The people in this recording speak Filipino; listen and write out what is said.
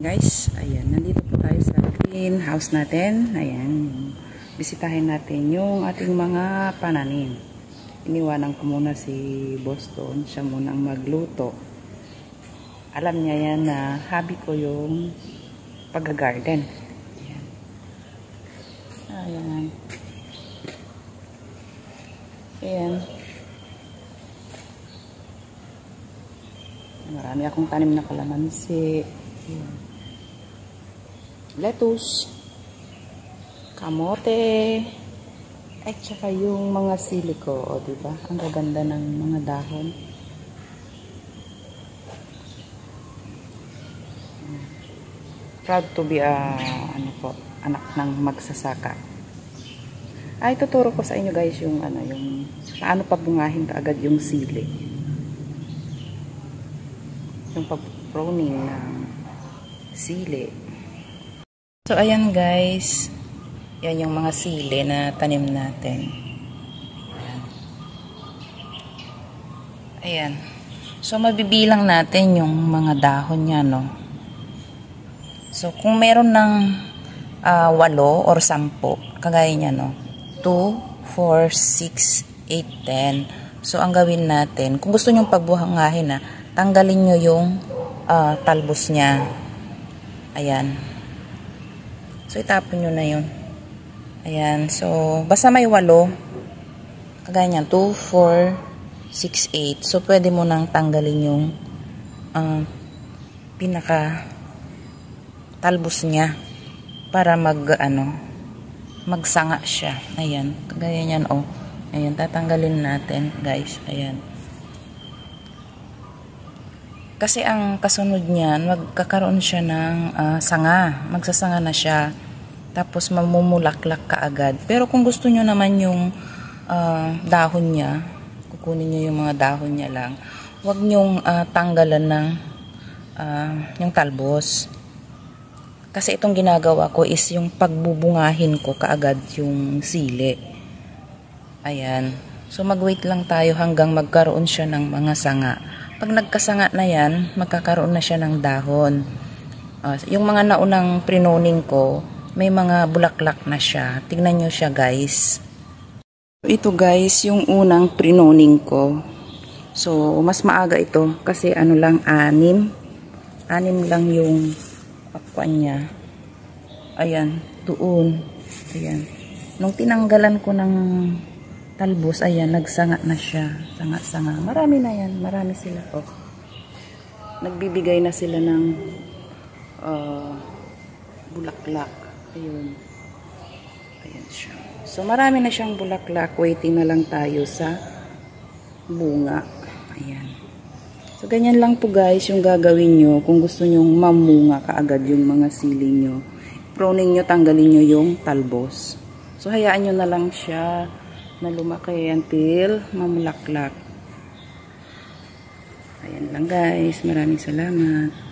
Guys, ayan, nandito po tayo sa greenhouse natin. Ayan, bisitahin natin yung ating mga pananim. Iniwanan ko muna si Boston, siya munang magluto. Alam niya yan na hobby ko yung pag-garden. Ayan. Ayan. Ayan. Marami akong tanim na kalamansi. Ayan. Lettuce, kamote, at saka yung mga sili ko, o diba? Ang gaganda ng mga dahon. Proud to be anak ng magsasaka. Ay, tuturo ko sa inyo guys yung yung paano pabungahin kaagad yung sili. Yung pag-pruning ng sili. So, ayan guys. Yan yung mga sili na tanim natin. Ayan. So, mabibilang natin yung mga dahon niya, no? So, kung meron ng 8 or 10, kagaya niya, no? 2, 4, 6, 8, 10. So, ang gawin natin, kung gusto nyo pagbuhangahin, tanggalin nyo yung talbos niya. Ayan. So, itapon nyo na yun. Ayan. So, basta may 8. Kagaya niyan. 2, 4, 6, 8. So, pwede mo nang tanggalin yung pinaka talbos niya para magsanga siya. Ayan. Kagaya niyan, oh. Ayan. Tatanggalin natin, guys. Ayan. Kasi ang kasunod niyan, magkakaroon siya ng sanga. Magsasanga na siya. Tapos mamumulaklak kaagad. Pero kung gusto nyo naman yung dahon niya, kukunin nyo yung mga dahon niya lang. Huwag nyong tanggalan ng yung talbos. Kasi itong ginagawa ko is yung pagbubungahin ko kaagad yung sili. Ayan. So mag-wait lang tayo hanggang magkaroon siya ng mga sanga. Pag nagkasanga na yan, magkakaroon na siya ng dahon. Yung mga naunang prinoning ko, may mga bulaklak na siya. Tignan nyo siya guys. Ito guys, yung unang prinoning ko. So, mas maaga ito kasi lang 6. 6 lang yung pakwan niya. Ayan, doon. Ayan. Nung tinanggalan ko ng talbos, ayan, nagsanga na siya. Sanga-sanga. Marami na yan. Marami sila. Oh. Nagbibigay na sila ng bulaklak. Ayun. Ayan siya. So, marami na siyang bulaklak. Waiting na lang tayo sa bunga. Ayan. So, ganyan lang po guys yung gagawin nyo kung gusto nyong mamunga kaagad yung mga sili nyo. Pruning nyo, tanggalin nyo yung talbos. So, hayaan nyo na lang siya na lumaki until mamulaklak. Ayan lang guys. Maraming salamat.